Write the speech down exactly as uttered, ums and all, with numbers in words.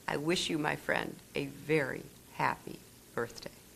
I wish you, my friend, a very happy birthday.